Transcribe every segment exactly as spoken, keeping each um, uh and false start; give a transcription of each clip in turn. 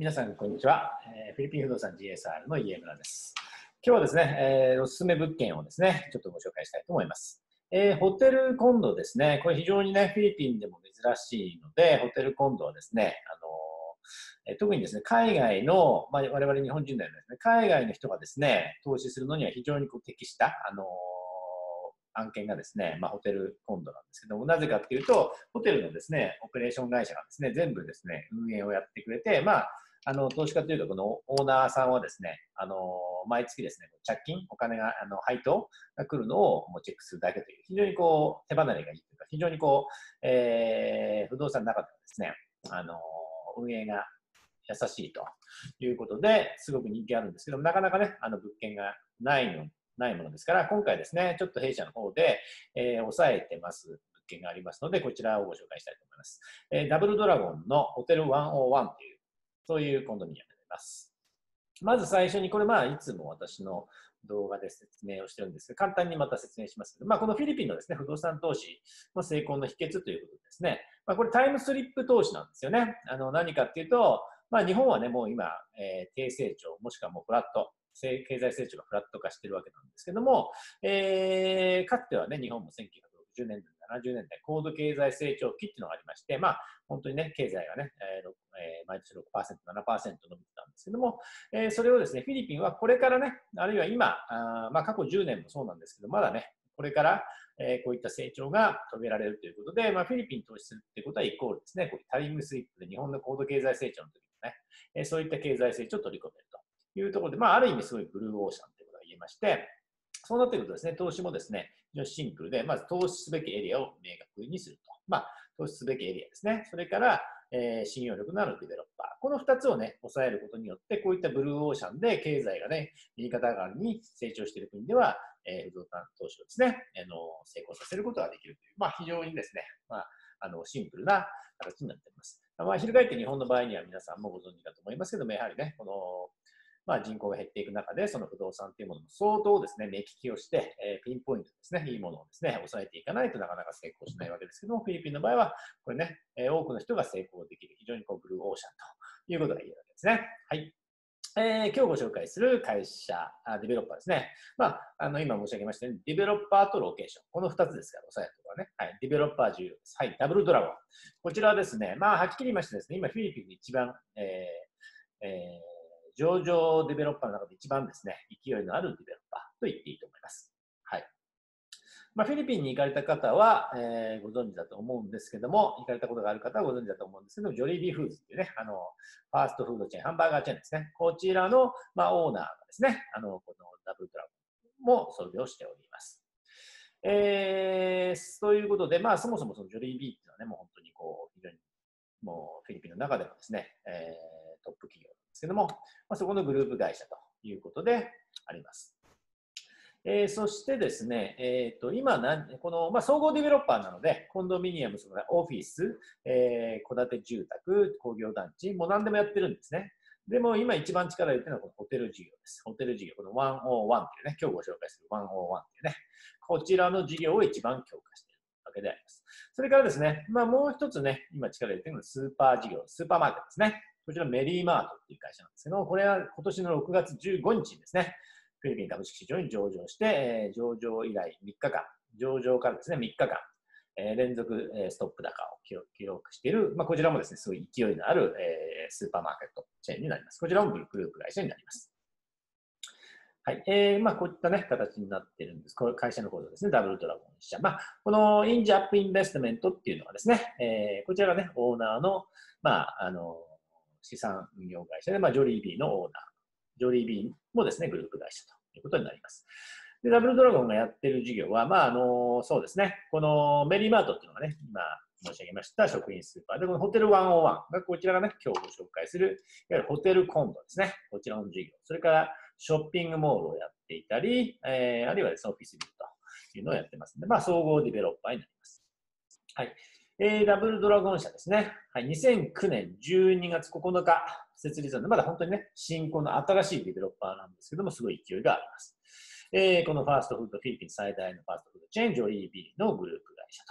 皆さん、こんにちは。えーフィリピン不動産 ジーエスアール の家村です。今日はですね、えーおすすめ物件をですね、ちょっとご紹介したいと思います。えーホテルコンドですね、これ非常にね、フィリピンでも珍しいので、ホテルコンドはですね、あのーえー特にですね、海外の、まあ、我々日本人のようなですね、海外の人がですね、投資するのには非常にこう適した、あのー案件がですね、まあ、ホテルコンドなんですけども、なぜかっていうと、ホテルのですね、オペレーション会社がですね、全部ですね、運営をやってくれて、まあ、あの投資家というか、このオーナーさんはですね、あの毎月ですね、着金、お金が、あの配当が来るのをもうチェックするだけという、非常にこう手離れがいいというか、非常にこう、えー、不動産の中でもですね、あの運営が優しいということで、すごく人気あるんですけども、なかなかね、あの物件がないのないものですから、今回ですね、ちょっと弊社の方で、えー、抑えてます物件がありますので、こちらをご紹介したいと思います。えー、ダブルドラゴンのホテルひゃくいちという、そういうコンドミニアムになります。まず最初に、これまあ、いつも私の動画で説明をしてるんですが、簡単にまた説明しますけど、まあ、このフィリピンのですね、不動産投資の成功の秘訣ということですね。まあ、これタイムスリップ投資なんですよね。あの、何かっていうと、まあ、日本はね、もう今、えー、低成長、もしくはもうフラット、経済成長がフラット化しているわけなんですけども、えー、かつてはね、日本もせんきゅうひゃくろくじゅうねんだい、ななじゅうねんだい、高度経済成長期っていうのがありまして、まあ、本当にね、経済がね、えーえー、毎年 ろくパーセント、ななパーセント 伸びてたんですけども、えー、それをですね、フィリピンはこれからね、あるいは今、あまあ、過去じゅうねんもそうなんですけど、まだね、これから、えー、こういった成長が遂げられるということで、まあ、フィリピンに投資するっていうことはイコールですね、こういうタイムスリップで日本の高度経済成長の時のね、えー、そういった経済成長を取り込めるというところで、まあ、ある意味すごいブルーオーシャンということが言えまして、そうなってくるとですね、投資もですね、非常にシンプルで、まず投資すべきエリアを明確にすると。まあ、投資すべきエリアですね。それから、えー、信用力のあるデベロッパー。このふたつをね、抑えることによって、こういったブルーオーシャンで経済がね、右肩上がりに成長している国では、えー、不動産投資をですね、あの、成功させることができるという、まあ、非常にですね、まあ、あの、シンプルな形になっています。まあ、翻って日本の場合には皆さんもご存知だと思いますけども、やはりね、この、まあ、人口が減っていく中で、その不動産というものも相当ですね、目利きをして、えー、ピンポイントですね、いいものをですね、抑えていかないとなかなか成功しないわけですけども、フィリピンの場合は、これね、えー、多くの人が成功できる、非常にこうブルーオーシャンということが言えるわけですね。はい。えー、今日ご紹介する会社、あデベロッパーですね。まあ、あの今申し上げましたように、デベロッパーとロケーション。このふたつですから、押さえるところはね。はい。デベロッパー重要です。はい。ダブルドラゴン。こちらはですね、まあ、はっきり言いましてですね、今フィリピンで一番、えーえー上場デベロッパーの中で一番ですね、勢いのあるデベロッパーと言っていいと思います。はい。まあ、フィリピンに行かれた方は、えー、ご存知だと思うんですけども、行かれたことがある方はご存知だと思うんですけども、ジョリービーフーズっていうね、あの、ファーストフードチェーン、ハンバーガーチェーンですね。こちらの、まあ、オーナーがですね、あの、このダブルドラゴンも創業しております。えー、ということで、まあ、そもそもそのジョリービーっていうのはね、もう本当にこう、非常にもうフィリピンの中でもですね、えー、トップ企業なんですけども、まあ、そこのグループ会社ということであります。えー、そしてですね、えー、と今な、この、まあ、総合ディベロッパーなので、コンドミニアム、オフィス、えー、戸建て住宅、工業団地、もう何でもやってるんですね。でも今一番力を入れてるのはこのホテル事業です。ホテル事業、このひゃくいちっていうね、今日ご紹介するひゃくいちっていうね、こちらの事業を一番強化しているわけであります。それからですね、まあ、もう一つね、今力を入れているのはスーパー事業、スーパーマーケットですね。こちらメリーマートっていう会社なんですけど、これは今年のろくがつじゅうごにちにですね、フィリピン株式市場に上場して、えー、上場以来みっかかん、上場からですね、みっかかん、えー、連続、えー、ストップ高を記録している、まあ、こちらもですね、すごい勢いのある、えー、スーパーマーケットチェーンになります。こちらもグループ会社になります。はい。えー、まあ、こういったね、形になっているんです。これ会社のコードですね、ダブルドラゴン社。まあ、このインジャップインベストメントっていうのはですね、えー、こちらがね、オーナーの、まあ、あの、資産運用会社で、まあ、ジョリービーのオーナー。ジョリービーもですね、グループ会社ということになります。で、ダブルドラゴンがやってる事業は、まあ、あの、そうですね、このメリーマートっていうのがね、今申し上げました食品スーパーで、このホテルひゃくいちがこちらがね、今日ご紹介する、いわゆるホテルコンドですね、こちらの事業。それからショッピングモールをやっていたり、えー、あるいはですね、オフィスビルというのをやってますので、まあ、総合ディベロッパーになります。はい。えー、ダブルドラゴン社ですね。はい、にせんきゅうねんじゅうにがつここのか設立なんで、まだ本当にね、新興の新しいディベロッパーなんですけども、すごい勢いがあります。えー、このファーストフード、フィリピン最大のファーストフードチェーン、ジョリービーのグループ会社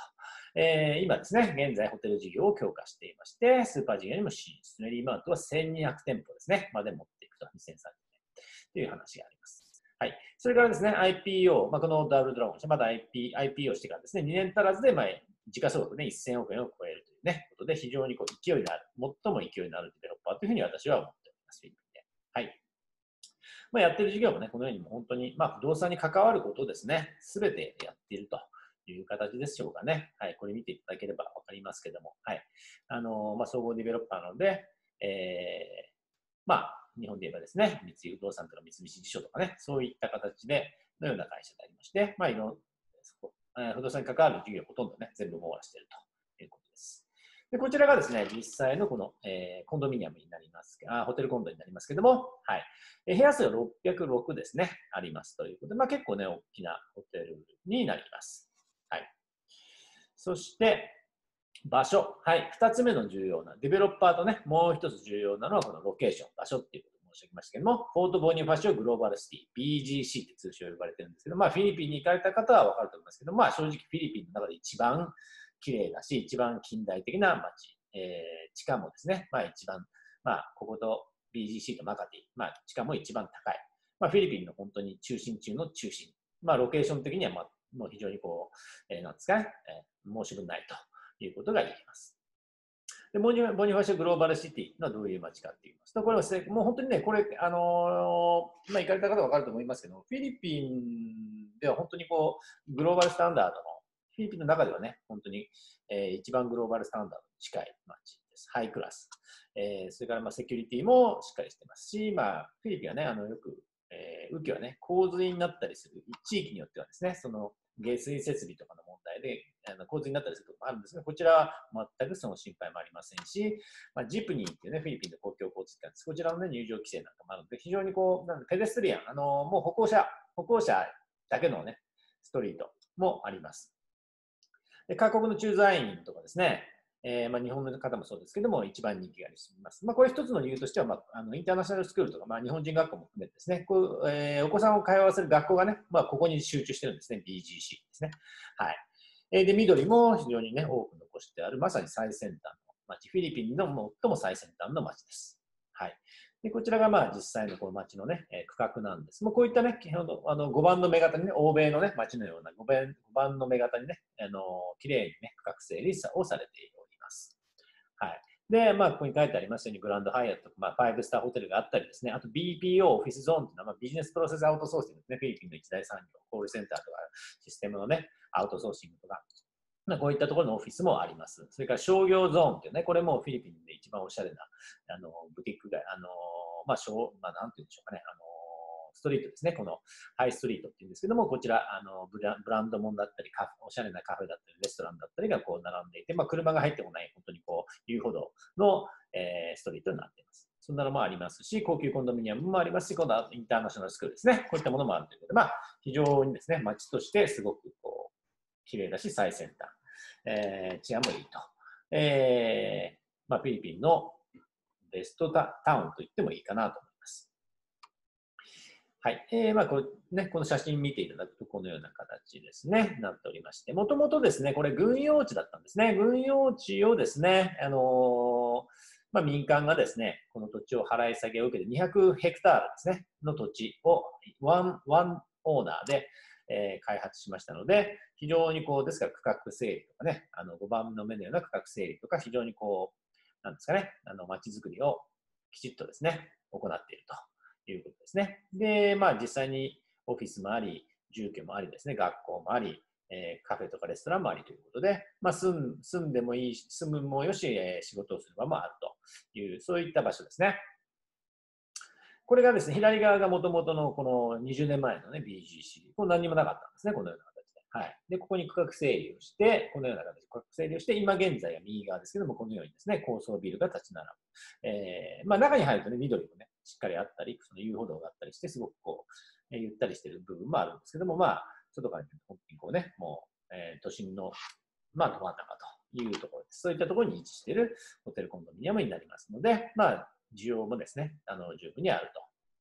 えー今ですね、現在ホテル事業を強化していまして、スーパー事業にも進出、メリーマウントはせんにひゃくてんぽですね、まで持っていくと、にせんさんじゅうねんという話があります。はい。それからですね、アイピーオー、まあ、このダブルドラゴン、まだ アイピー、アイピーオー してからですね、にねん足らずで、まあ、時価総額ね、せんおくえんを超えるというね、ことで、非常にこう勢いのある、最も勢いのあるデベロッパーというふうに私は思っております。はい。まあ、やってる事業もね、このようにも本当に、まあ、不動産に関わることをですね、すべてやっているという形でしょうかね。はい。これ見ていただければわかりますけども、はい。あの、まあ、総合デベロッパーなので、えー、まあ、日本で言えばですね、三井不動産とか三菱地所とかね、そういった形で、のような会社でありまして、まあ、いろんな、不動産に関わる事業をほとんどね、全部網羅しているということです。で、こちらがですね、実際のこの、えー、コンドミニアムになりますあ、ホテルコンドになりますけども、はい。え部屋数がろっぴゃくろくですね、ありますということで、まあ結構ね、大きなホテルになります。はい。そして、場所。はい。二つ目の重要な、デベロッパーとね、もう一つ重要なのはこのロケーション、場所っていうことを申し上げましたけども、フォートボニファシオグローバルシティ、ビージーシー って通称呼ばれてるんですけど、まあフィリピンに行かれた方はわかると思いますけど、まあ正直フィリピンの中で一番綺麗だし、一番近代的な街、えー、地価もですね、まあ一番、まあここと ビージーシー とマカティ、まあ地価も一番高い。まあフィリピンの本当に中心中の中心。まあロケーション的には、まあ、もう非常にこう、えー、なんですかね、えー、申し分ないということが言えます。でボニファシオグローバルシティはどういう街かって言いますと、これはもう本当にね、これ、あのー、まあ、行かれた方は分かると思いますけど、フィリピンでは本当にこう、グローバルスタンダードの、フィリピンの中ではね、本当に、えー、一番グローバルスタンダードに近い街です。ハイクラス。えー、それからまあセキュリティもしっかりしてますし、まあ、フィリピンはね、あのよく、えー、雨季はね、洪水になったりする、地域によってはですね、その下水設備とかの問題であの洪水になったりすることもあるんですが、こちらは全くその心配もありませんし、まあ、ジプニーっていうね、フィリピンの公共交通機関です。こちらの、ね、入場規制なんかもあるので、非常にこう、なんペデストリアン、あのもう歩行者、歩行者だけのね、ストリートもあります。で各国の駐在員とかですね、えーまあ、日本の方もそうですけども、一番人気があります。まあ、これ一つの理由としては、まあ、あのインターナショナルスクールとか、まあ、日本人学校も含めてですね、こうえー、お子さんを通わせる学校がね、まあ、ここに集中してるんですね、ビージーシー ですね。はい。えー、で、緑も非常にね、多く残してある、まさに最先端の街、フィリピンの最も最先端の街です。はい。でこちらがまあ実際のこの街のね、えー、区画なんです。もうこういったね、あのごばんの目型にね、欧米のね、街のようなごばんの目型にね、あの綺麗にね、区画整理をされております。はい。で、まあ、ここに書いてありますように、グランドハイアットとか、まあ、ファイブスターホテルがあったりですね、あと ビーピーオー、オフィスゾーンというのは、まあ、ビジネスプロセスアウトソーシングですね、フィリピンの一大産業、コールセンターとか、システムのね、アウトソーシングとか、まあ、こういったところのオフィスもあります。それから商業ゾーンというね、これもフィリピンで一番おしゃれな、あの、ブティック街、あの、まあ、まあ、なんていうんでしょうかね、あの、ストリートですね、このハイストリートっていうんですけども、こちら、あのブラブランドもんだったり、おしゃれなカフェだったり、レストランだったりがこう並んでいて、まあ、車が入ってこない、本当にこう、遊歩道の、えー、ストリートになっています。そんなのもありますし、高級コンドミニアムもありますし、今度はインターナショナルスクールですね。こういったものもあるということで、まあ、非常にですね、街としてすごくこう、綺麗だし、最先端、えー、治安もいいと。えー、まあ、フィリピンのベストタウンと言ってもいいかなと思います。はい。えー、まあこれ、ね、この写真見ていただくと、このような形ですね、なっておりまして、もともとですね、これ、軍用地だったんですね。軍用地をですね、あのー、まあ、民間がですね、この土地を払い下げを受けてにひゃくヘクタールですね、の土地をワン、ワンオーナーで、えー、開発しましたので、非常にこう、ですから区画整理とかね、あのごばんの目のような区画整理とか、非常にこう、なんですかね、あの街づくりをきちっとですね、行っていると。いうことですね。で、まあ実際にオフィスもあり、住居もありですね、学校もあり、えー、カフェとかレストランもありということで、まあ住ん住んでもいいし、住むもよし、えー、仕事をする場もあるという、そういった場所ですね。これがですね、左側がもともとのこのにじゅうねんまえのね、ビージーシー。これ何にもなかったんですね、このような形で。はい。で、ここに区画整理をして、このような形で区画整理をして、今現在は右側ですけども、このようにですね、高層ビルが立ち並ぶ。えー、まあ中に入るとね、緑もね、しっかりあったり、その遊歩道があったりして、すごくこう、えー、ゆったりしている部分もあるんですけども、まあ、外から見ると本当にこうね、もう、えー、都心の、まあ、ど真ん中というところです。そういったところに位置しているホテルコンドミニアムになりますので、まあ、需要もですね、あの、十分にあると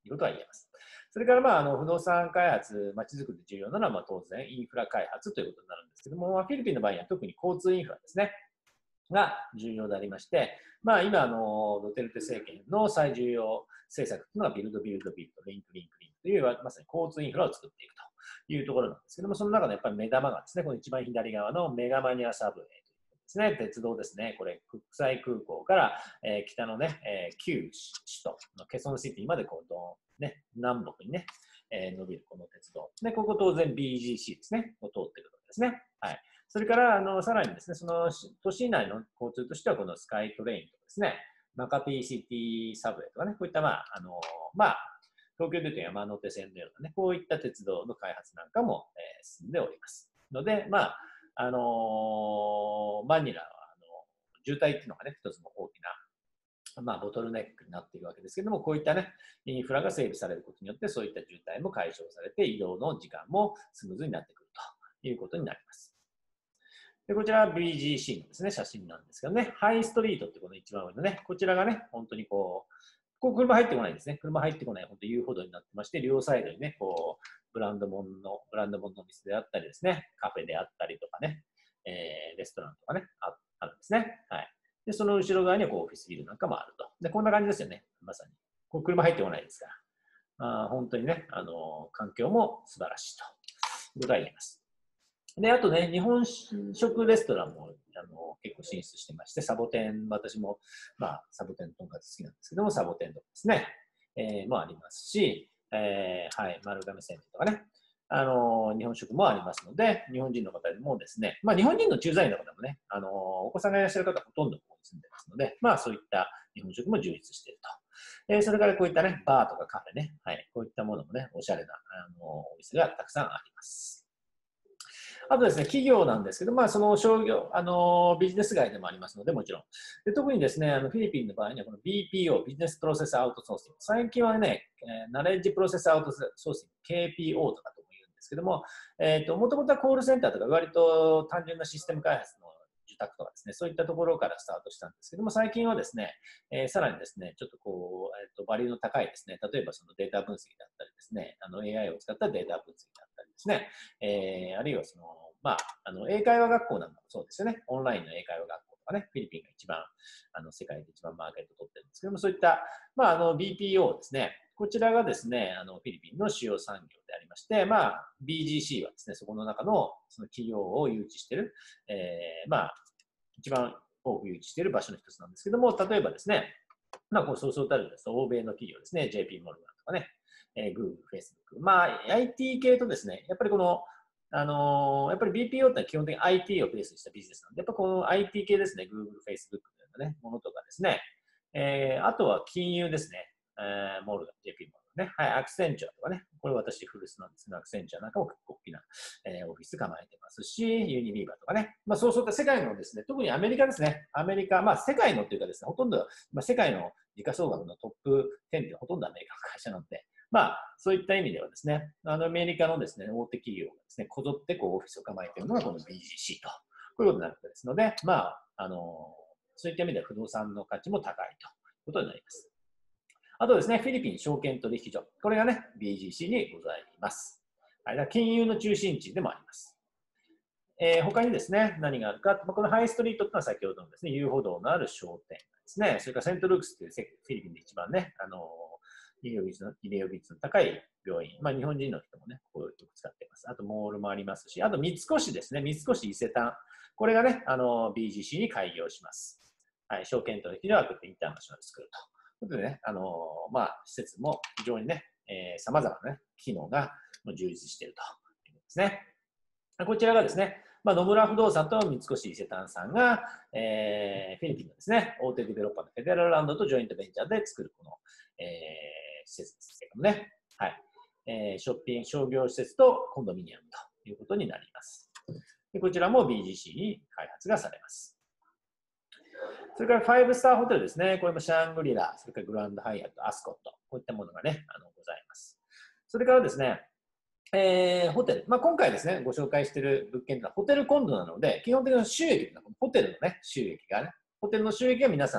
いうことが言えます。それから、まあ、あの不動産開発、まちづくりで重要なのは、まあ、当然インフラ開発ということになるんですけども、まあ、フィリピンの場合には特に交通インフラですね。が重要でありまして、まあ、今あの、ドテルテ政権の最重要政策というのは、ビルド、ビルド、ビルド、リンク、リンク、リンクという、まさに交通インフラを作っていくというところなんですけども、その中でやっぱり目玉がですね、この一番左側のメガマニアサブウェイというですね、鉄道ですね、これ、国際空港から、えー、北のね、えー、旧首都のケソンシティまでこう、ね、南北にね、えー、伸びるこの鉄道。で、ここ当然 ビージーシー ですね、を通っているわけですね。はい。それから、あの、さらにですね、その都市内の交通としては、このスカイトレインとかですね、マカティシティサブウェイとかね、こういった、まあ、あの、まあ、東京でいうと山手線のようなね、こういった鉄道の開発なんかも、えー、進んでおります。ので、まあ、あのー、マニラは、あの、渋滞っていうのがね、一つの大きな、まあ、ボトルネックになっているわけですけれども、こういったね、インフラが整備されることによって、そういった渋滞も解消されて、移動の時間もスムーズになってくるということになります。でこちらは ビージーシー のですね、写真なんですけどね、ハイストリートってこの一番上のね、こちらがね、本当にこう、ここ車入ってこないんですね。車入ってこない、本当遊歩道になってまして、両サイドにね、こう、ブランド物の、ブランド物の店であったりですね、カフェであったりとかね、えー、レストランとかね、ああるんですね。はい。で、その後ろ側にはこうオフィスビルなんかもあると。で、こんな感じですよね。まさに。こう車入ってこないですから。あ本当にね、あの、環境も素晴らしいということが言えます。で、あとね、日本食レストランもあの結構進出してまして、サボテン、私も、まあ、サボテンとんかつ好きなんですけども、サボテンとかですね、えー、もありますし、えー、はい、丸亀製麺とかね、あの日本食もありますので、日本人の方でもですね、まあ、日本人の駐在員の方もね、あのお子さんがいらっしゃる方はほとんどここに住んでますので、まあ、そういった日本食も充実していると。えー、それからこういったね、バーとかカフェね、はい、こういったものもね、おしゃれなあのお店がたくさんあります。あとですね、企業なんですけど、まあ、その商業、あの、ビジネス街でもありますので、もちろん。で特にですね、あのフィリピンの場合には、この ビーピーオー、ビジネスプロセスアウトソーシング。最近はね、えー、ナレッジプロセスアウトソーシング、ケーピーオー とかとも言うんですけども、えっと、もともとはコールセンターとか、割と単純なシステム開発の受託とかですね、そういったところからスタートしたんですけども、最近はですね、えー、さらにですね、ちょっとこう、えっと、バリューの高いですね、例えばそのデータ分析だったりですね、あの エーアイ を使ったデータ分析だったりですね、えー、あるいはその、まあ、あの英会話学校なんかもそうですよね。オンラインの英会話学校とかね、フィリピンが一番、あの世界で一番マーケットを取ってるんですけども、そういった、まあ、あの ビーピーオー ですね。こちらがですね、あのフィリピンの主要産業でありまして、まあ、ビージーシー はですね、そこの中のその企業を誘致している、えー、まあ、一番多く誘致している場所の一つなんですけども、例えばですね、まあ、こうそうそうたるですと、欧米の企業ですね、ジェーピー モルガンとかね、えー、Google、Facebook、まあ、アイティー 系とですね、やっぱりこの、あのー、やっぱり ビーピーオー って基本的に アイティー をベースにしたビジネスなんで、やっぱこの アイティー 系ですね、Google、Facebook のようなね、ものとかですね、えー、あとは金融ですね、えー、モルガン、ジェーピー モルガンね、はい、アクセンチュアとかね、これ私古巣なんですけど、アクセンチュアなんかも結構大きな、えー、オフィス構えてますし、ユニリーバーとかね、まあそうそうった世界のですね、特にアメリカですね、アメリカ、まあ世界のっていうかですね、ほとんど、まあ、世界の時価総額のトップじゅうってほとんどアメリカの会社なので、まあ、そういった意味ではですね、あのアメリカのですね、大手企業がですね、こぞってこうオフィスを構えているのがこの ビージーシー と、こういうことになるわけですので、まあ、あの、そういった意味では不動産の価値も高いということになります。あとですね、フィリピン証券取引所。これがね、ビージーシー にございます。はい、だから金融の中心地でもあります。えー、他にですね、何があるか、このハイストリートというのは先ほどのですね、遊歩道のある商店街ですね、それからセントルークスというフィリピンで一番ね、あの医療技術の、医療技術の高い病院、まあ、日本人の人もね、ここをよく使っています。あと、モールもありますし、あと、三越ですね、三越伊勢丹。これがね、あの ビージーシー に開業します。はい、証券取引所はこうやってインターナショナルスクールと。ということでね、あのまあ、施設も非常にね、えー、様々な、ね、機能が充実しているということですね。こちらがですね、まあ、野村不動産と三越伊勢丹さんが、えー、フィリピンのですね、大手デベロッパーのフェデラルランドとジョイントベンチャーで作るこの、えー、施設ですけどもね、はい、えー、ショッピング、商業施設とコンドミニアムということになります。でこちらも ビージーシー に開発がされます。それからファイブスターホテルですね。これもシャングリラ、それからグランドハイアット、アスコット、こういったものがね、あのございます。それからですね、えー、ホテル。まあ、今回ですね、ご紹介している物件というのはホテルコンドなので、基本的な収益、ホテルのね、収益がね、ホテルの収益が皆さん、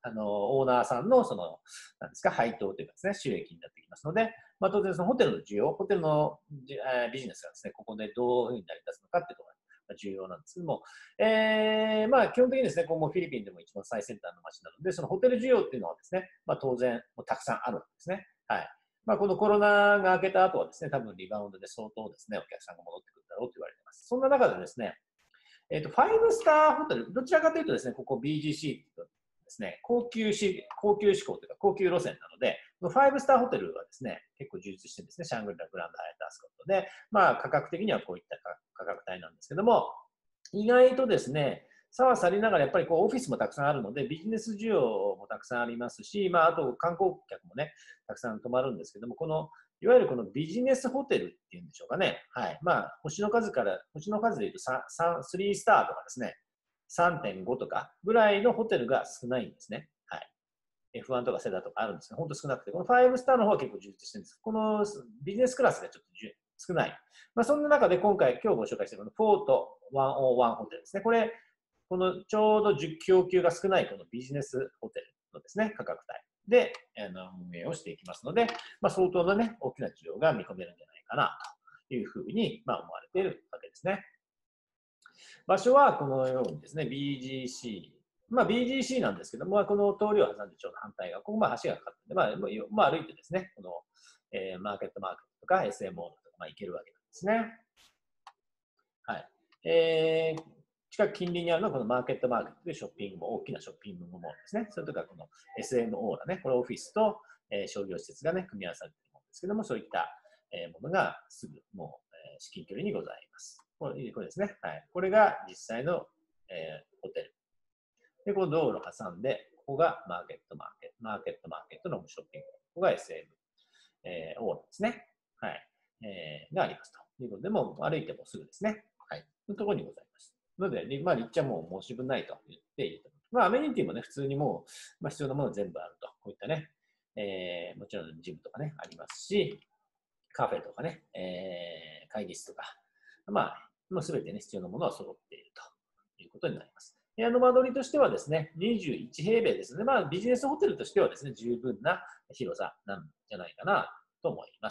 あのオーナーさんのそのなんですか配当というかですね収益になってきますので、まあ、当然そのホテルの需要、ホテルのビジネスがですねここでどういうふうに成り立つのかっていうところが重要なんですけども、えー、まあ基本的にですね今後フィリピンでも一番最先端の街なので、そのホテル需要っていうのはですね、まあ、当然もうたくさんあるわけですね。はい。まあ、このコロナが明けた後はですね、多分リバウンドで相当ですね、お客さんが戻ってくるだろうと言われています。そんな中でですね、えっと、ファイブスターホテル、どちらかというとですね、ここ ビージーシー ですね、高級し、高級志向というか高級路線なので、ファイブスターホテルはですね、結構充実してですね、シャングリラ、グランドハイアットアスコットで、まあ価格的にはこういった価格帯なんですけども、意外とですね、差はさりながらやっぱりこうオフィスもたくさんあるので、ビジネス需要もたくさんありますし、まあ、あと観光客もね、たくさん泊まるんですけども、このいわゆるこのビジネスホテルっていうんでしょうかね。はい。まあ、星の数から、星の数で言うと さん, さんスリースターとかですね、さんてんごとかぐらいのホテルが少ないんですね。はい。エフワン とかセダとかあるんですけど、本当少なくて、このファイブスターの方は結構充実してるんです。このビジネスクラスがちょっと少ない。まあ、そんな中で今回、今日ご紹介しているこのフォートひゃくいちホテルですね。これ、このちょうど供給が少ないこのビジネスホテルのですね、価格帯であの運営をしていきますので、まあ、相当なね、大きな需要が見込めるんじゃないかなというふうに、まあ、思われているわけですね。場所はこのようにですね、ビージーシー、まあ、ビージーシー なんですけども、この通りを挟んでちょうど反対側、ここまあ橋がかかって、まあ、まあ、歩いてですね、この、えー、マーケットマーケットとか エスエムオー とか、まあ、行けるわけなんですね。はい。えー、近く近隣にあるのはこのマーケットマーケットでショッピングモール、大きなショッピングモールですね。それとかこの エスエムオー だね、これオフィスと、えー、商業施設がね、組み合わされているものですけども、そういった、えー、ものがすぐもう、えー、至近距離にございます。これこれですね。はい。これが実際の、えー、ホテル。で、この道路を挟んで、ここがマーケットマーケット、マーケットマーケットのショッピング。ここが エスエムオー ですね。はい。えー、がありますということで、もう歩いてもすぐですね。はい。のところにございます。ので、まあ、立地はもう申し分ないと言っていいと思います。まあ、アメニティもね、普通にもう、まあ、必要なもの全部あると。こういったね、えー、もちろんジムとかね、ありますし、カフェとかね、えー、会議室とか、まあ、もうすべてね、必要なものは揃っているということになります。部屋の間取りとしてはですね、にじゅういち平米ですので、まあ、ビジネスホテルとしてはですね、十分な広さなんじゃないかなと思います。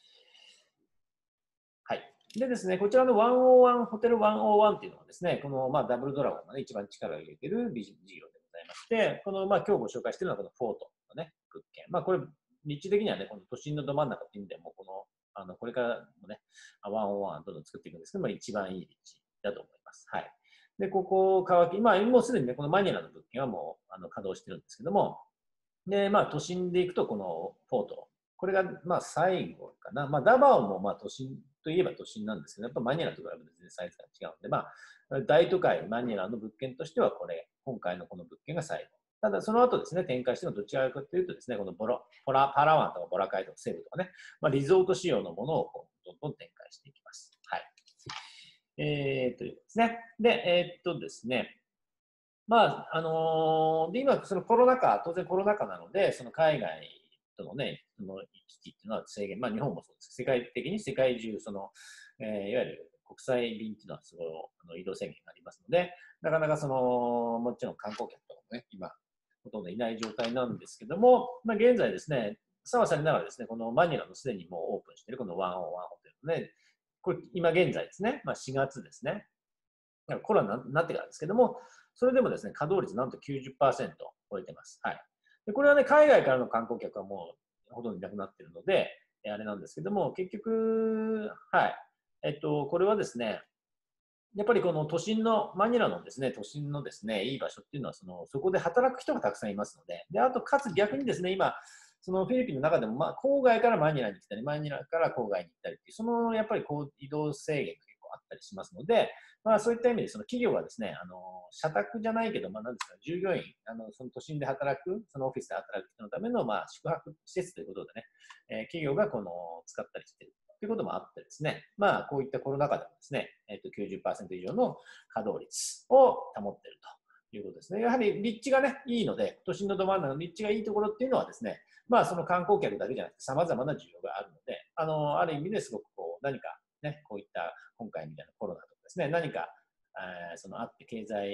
はい。でですね、こちらのひゃくいちホテルひゃくいちっていうのはですね、この、まあ、ダブルドラゴンが、ね、一番力を入れているビジ事業でございまして、この、まあ、今日ご紹介しているのはこのフォートのね、物件。まあ、これ、立地的にはね、この都心のど真ん中っていう意味でも、この、あの、これからもね、ひゃくいちどんどん作っていくんですけど、まあ、一番いい立地だと思います。はい。で、ここ、乾き、まあ、もうすでにね、このマニラの物件はもう、あの、稼働してるんですけども、で、まあ、都心で行くと、このフォート。これが、まあ、最後かな。まあ、ダバオも、まあ、都心といえば都心なんですけど、やっぱマニラと比べて全然サイズが違うので、まあ、大都会マニラの物件としては、これ、今回のこの物件が最後。ただ、その後ですね、展開してるのはどちらかというとですね、このボラ、ポラ、パラワンとかボラカイとかセブとかね、まあ、リゾート仕様のものをこうどんどん展開していきます。はい。えー、というですね。で、えー、っとですね、まあ、あのー、で、今、そのコロナ禍、当然コロナ禍なので、その海外とのね、その行き来っていうのは制限、まあ日本もそうです。世界的に世界中、その、えー、いわゆる国際便っていうのはすごいあの移動制限がありますので、なかなかその、もちろん観光客とかもね、今、ほとんどいない状態なんですけども、まあ現在ですね、さわされながらですね、このマニラのすでにもうオープンしているこのひゃくいちホテルのね、これ今現在ですね、まあしがつですね、コロナになってからですけども、それでもですね、稼働率なんときゅうじゅっパーセント超えてます。はい。で、これはね、海外からの観光客はもうほとんどいなくなっているので、あれなんですけども、結局、はい。えっと、これはですね、やっぱりこの都心の、マニラのですね、都心のですね、いい場所っていうのは、その、そこで働く人がたくさんいますので、で、あと、かつ逆にですね、今、そのフィリピンの中でも、まあ、郊外からマニラに来たり、マニラから郊外に行ったりっていう、その、やっぱりこう、移動制限が結構あったりしますので、まあ、そういった意味で、その企業がですね、あの、社宅じゃないけど、まあ、なんですか、従業員、あの、その都心で働く、そのオフィスで働く人のための、まあ、宿泊施設ということでね、えー企業がこの、使ったりしている。ということもあってですね、まあ、こういったコロナ禍でもですね、えっと、きゅうじゅっパーセント以上の稼働率を保っているということですね。やはり立地がね、いいので、都心のど真ん中の立地がいいところっていうのはですね、まあ、その観光客だけじゃなくて、様々な需要があるので、あの、ある意味ですごくこう、何かね、こういった今回みたいなコロナとかですね、何か、えーそのあって経済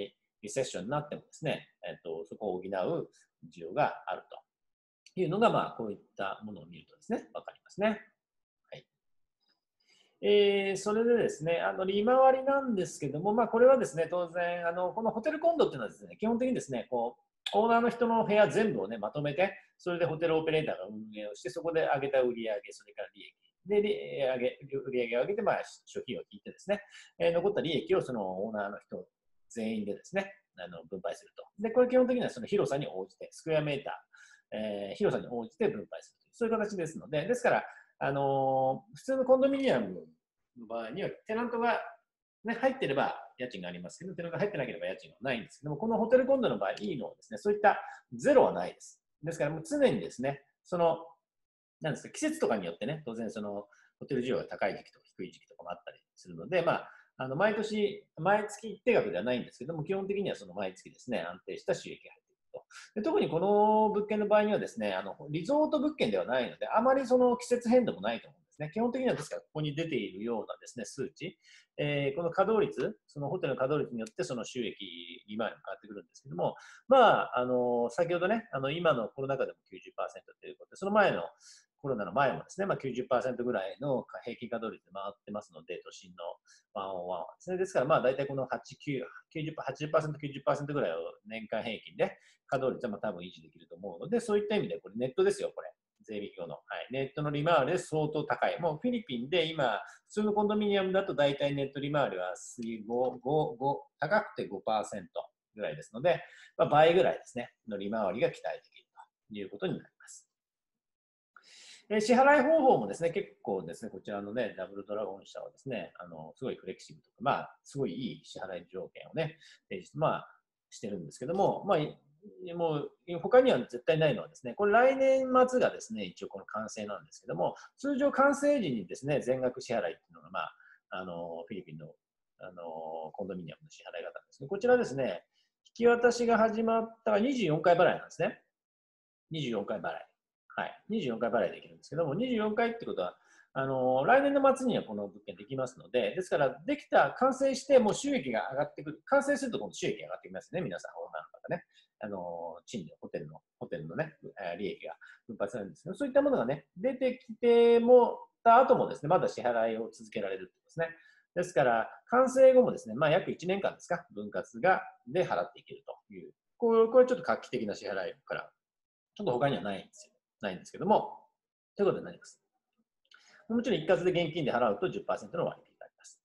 リセッションになってもですね、えっと、そこを補う需要があるというのが、まあ、こういったものを見るとですね、わかりますね。はい。えー、それでですね、あの利回りなんですけども、まあ、これはですね、当然、あのこのホテルコンドっていうのはですね、基本的にですね、こうオーナーの人の部屋全部をね、まとめて、それでホテルオペレーターが運営をして、そこで上げた売上、それから利益。で、利上げ売上を上げて、まあ、諸費用を引いてですね、えー、残った利益をそのオーナーの人全員でですね、あの分配すると。で、これ基本的にはその広さに応じて、スクエアメーター、えー、広さに応じて分配するという、そういう形ですので、ですから、あのー、普通のコンドミニアムの場合には、テナントが、ね、入ってれば家賃がありますけど、テナントが入ってなければ家賃はないんですけども、このホテルコンドの場合、いいのはですね、そういったゼロはないです。ですから、もう常にですね、その、なんですか、季節とかによってね、当然その、ホテル需要が高い時期とか低い時期とかもあったりするので、まあ、あの毎年、毎月一定額ではないんですけども、基本的にはその毎月ですね、安定した収益が入っていると。で特にこの物件の場合にはですね、あのリゾート物件ではないので、あまりその季節変動もないと思うんですね。基本的にはですから、ここに出ているようなですね、数値、えー、この稼働率、そのホテルの稼働率によってその収益、利回りも変わってくるんですけども、まあ、あの先ほどね、あの今のコロナ禍でもきゅうじゅっパーセントということで、その前のコロナの前もですね、まあ、きゅうじゅっパーセントぐらいの平均稼働率で回ってますので、都心のワンオンワンはですね。ですから、まあ、大体このはち、きゅう、きゅうじゅっパーセント、はちじゅっパーセント、きゅうじゅっパーセントぐらいを年間平均で稼働率はまあ多分維持できると思うので、そういった意味で、これネットですよ、これ。税引き後の、はい。ネットの利回りで相当高い。もうフィリピンで今、普通のコンドミニアムだと大体ネット利回りはご、ご、ご、高くてごパーセントぐらいですので、まあ、倍ぐらいですね、の利回りが期待できるということになります。え支払い方法もですね、結構ですね、こちらのね、ダブルドラゴン社はですね、あの、すごいフレキシブルとか、まあ、すごいいい支払い条件をね、提示、まあ、してるんですけども、まあ、もう、他には絶対ないのはですね、これ来年末がですね、一応この完成なんですけども、通常完成時にですね、全額支払いっていうのが、まあ、あの、フィリピンの、あの、コンドミニアムの支払い方なんですけど、こちらですね、引き渡しが始まったらにじゅうよんかい払いなんですね。にじゅうよんかい払い。はい。にじゅうよんかい払いできるんですけども、にじゅうよんかいってことは、あの来年の末にはこの物件できますので、ですから、できた、完成して、もう収益が上がってくる。完成すると、今度収益が上がってきますね、皆さん、オーナーの方ね。あの賃料、ホテルの、ホテルのね、利益が分発されるんですけど、そういったものがね、出てきても、た後もですね、まだ支払いを続けられるってことですね。ですから、完成後もですね、まあ、約いちねんかんですか、分割が、で払っていけるという、これ、これちょっと画期的な支払いからちょっと他にはないんですよ。ないんですけども、ということになります。もちろん一括で現金で払うと じゅっパーセント の割引があります。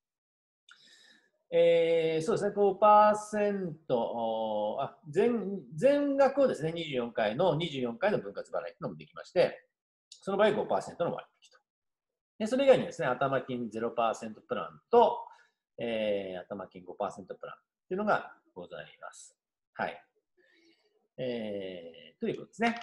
えー、そうですね、ごパーセント、あ全全額をですね、にじゅうよんかいのにじゅうよんかいの分割払いというのもできまして、その場合 ごパーセント の割引と。でそれ以外にですね、頭金 ゼロパーセント プランと、えー、頭金 ごパーセント プランというのがございます。はい。えー、ということですね。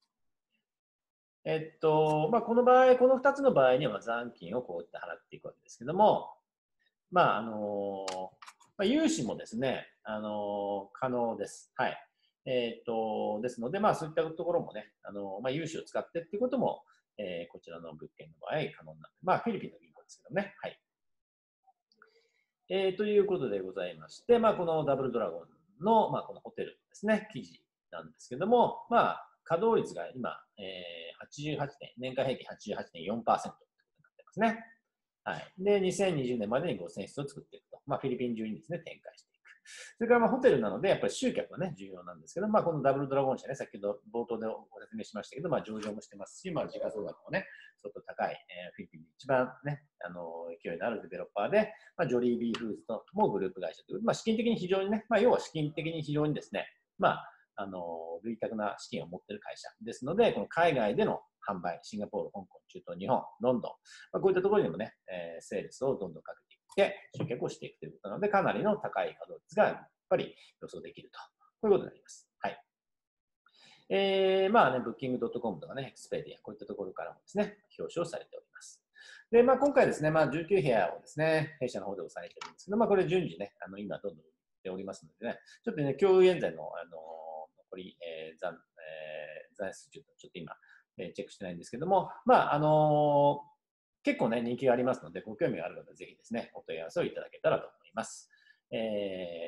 えっと、まあ、この場合、このふたつの場合には残金をこうやって払っていくわけですけども、まあ、あの、まあ、融資もですね、あの、可能です。はい。えっと、ですので、まあ、そういったところもね、あの、まあ、融資を使ってっていうことも、えー、こちらの物件の場合、可能になって、まあ、フィリピンの銀行ですけどね。はい。えー、ということでございまして、まあ、このダブルドラゴンの、まあ、このホテルですね、記事なんですけども、まあ、稼働率が今、えー、はちじゅうはち点、年間平均 はちじゅうはちてんよんパーセント となってますね。はい。で、にせんにじゅうねんまでにごせん室を作っていくと。まあ、フィリピン中にですね、展開していく。それからまあホテルなので、やっぱり集客がね、重要なんですけど、まあ、このダブルドラゴン社ね、先ほど冒頭でご説明しましたけど、まあ、上場もしてますし、まあ、時価総額もね、相当高い、えー、フィリピンで一番ね、あの、勢いのあるデベロッパーで、まあ、ジョリービーフーズともグループ会社という、まあ、資金的に非常にね、まあ、要は資金的に非常にですね、まあ、あの、類沢な資金を持っている会社ですので、この海外での販売、シンガポール、香港、中東、日本、ロンドン、まあ、こういったところにもね、えー、セールスをどんどんかけていって集客をしていくということなので、かなりの高い稼働率がやっぱり予想できると。こういうことになります。はい。えー、まあね、ブッキングドットコム とかね、エクスペディア、こういったところからもですね、表彰されております。で、まあ今回ですね、まあじゅうきゅう部屋をですね、弊社の方で押さえてるんですけど、まあこれ順次ね、あの今どんどん売っておりますのでね、ちょっとね、今日現在の、あの残り、えー、残、えー、残数ちょっとちょっと今、えー、チェックしてないんですけども、まああのー、結構ね、人気がありますので、ご興味がある方はぜひですね、お問い合わせをいただけたらと思います。えー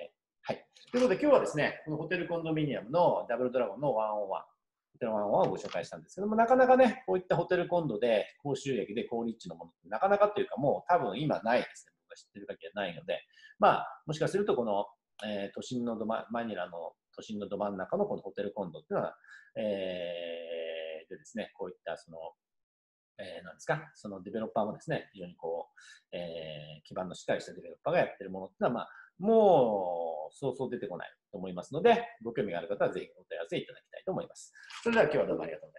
はい。ということで、今日はですね、このホテルコンドミニアムのダブルドラゴンのワンオンワン、ホテルワンオンワンをご紹介したんですけども、なかなかね、こういったホテルコンドで高収益で高立地のものってなかなかというか、もう多分今ないですね。僕が知ってる限りはないので、まあ、もしかするとこの、えー、都心のど、ま、マニラの都心のど真ん中のこのホテルコンドっていうのは、えー、でですね、こういったその、えー、なんですか、そのデベロッパーもですね、非常にこう、えー、基盤のしっかりしたデベロッパーがやってるものっていうのは、まあ、もう、そうそう出てこないと思いますので、ご興味がある方はぜひお問い合わせいただきたいと思います。それでは今日はどうもありがとうございました。